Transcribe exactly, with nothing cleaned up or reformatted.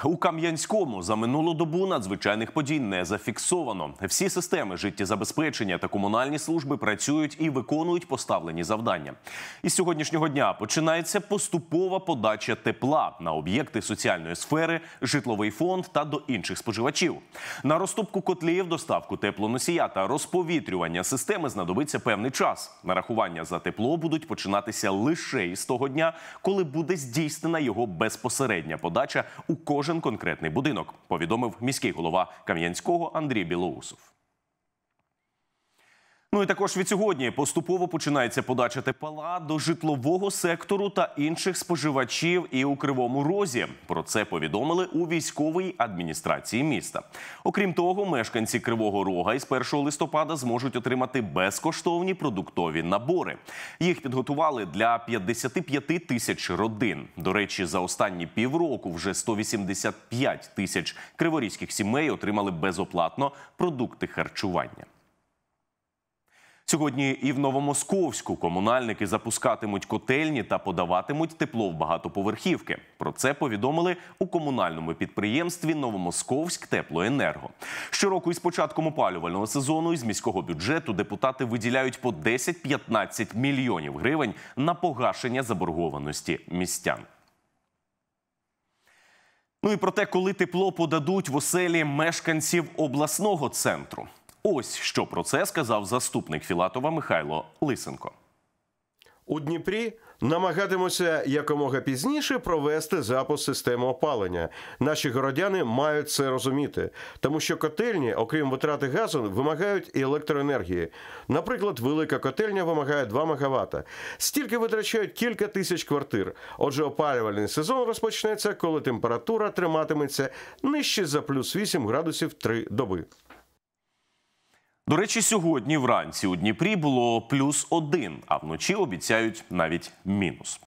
У Кам'янському за минулу добу надзвичайних подій не зафіксовано. Всі системи життєзабезпечення та комунальні служби працюють і виконують поставлені завдання. Із сьогоднішнього дня починається поступова подача тепла на об'єкти соціальної сфери, житловий фонд та до інших споживачів. На розтопку котлів, доставку теплоносія та розповітрювання системи знадобиться певний час. Нарахування за тепло будуть починатися лише із того дня, коли буде здійснена його безпосередня подача у кожен конкретний будинок, повідомив міський голова Кам'янського Андрій Білоусов. Ну і також від сьогодні поступово починається подача тепла до житлового сектору та інших споживачів і у Кривому Розі. Про це повідомили у військовій адміністрації міста. Окрім того, мешканці Кривого Рога із першого листопада зможуть отримати безкоштовні продуктові набори. Їх підготували для п'ятдесяти п'яти тисяч родин. До речі, за останні півроку вже сто вісімдесят п'ять тисяч криворізьких сімей отримали безоплатно продукти харчування. Сьогодні і в Новомосковську комунальники запускатимуть котельні та подаватимуть тепло в багатоповерхівки. Про це повідомили у комунальному підприємстві «Новомосковськ Теплоенерго». Щороку із початком опалювального сезону із міського бюджету депутати виділяють по десять-п'ятнадцять мільйонів гривень на погашення заборгованості містян. Ну і про те, коли тепло подадуть в оселі мешканців обласного центру. Ось що про це сказав заступник Філатова Михайло Лисенко. У Дніпрі намагатимуться якомога пізніше провести запуск системи опалення. Наші городяни мають це розуміти, тому що котельні, окрім витрати газу, вимагають і електроенергії. Наприклад, велика котельня вимагає два мегаватти. Стільки витрачають кілька тисяч квартир. Отже, опалювальний сезон розпочнеться, коли температура триматиметься нижче за плюс вісім градусів три доби. До речі, сьогодні вранці у Дніпрі було плюс один, а вночі обіцяють навіть мінус.